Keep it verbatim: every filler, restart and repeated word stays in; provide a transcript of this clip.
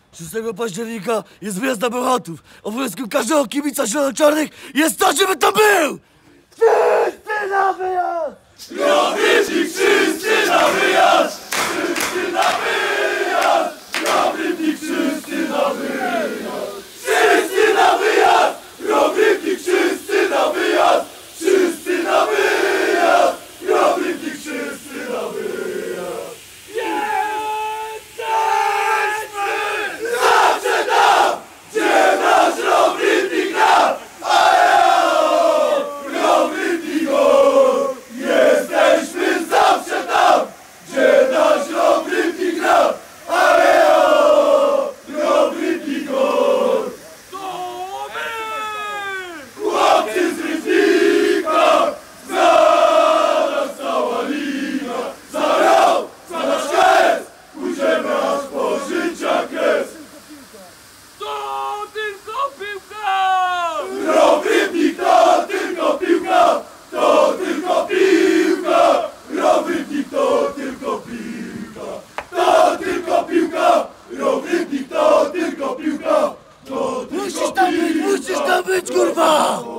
szóstego października jest wyjazd na Bełchatów. Obowiązkiem każdego kibica zielono-czarnych jest to, żeby to był! Wszyscy na wyjazd! Robitnik, wszyscy na wyjazd! Wszyscy na wyjazd! Robitnik, wszyscy na wyjazd! Wszyscy na wyjazd! Robitnik, wszyscy na wyjazd! Wszyscy na wyjazd! Robitnik, wszyscy na wyjazd! Jesteśmy! Zawsze tam, gdzie nasz Robitnik gra! A ja! Robitnik! Jesteśmy zawsze tam, gdzie nasz Robitnik gra! Aleo! Robitnik! To my! Chłopcy z Rybnika! Za nas cała liga! Za rok, za nasz kres! Pójdziemy aż po życia kres! To tylko piłka! Robitnik to tylko piłka! To tylko piłka! Robitnik to tylko piłka! To tylko piłka! Robitnik to tylko piłka! To tylko Musisz tam być, piłka. musisz tam być, kurwa!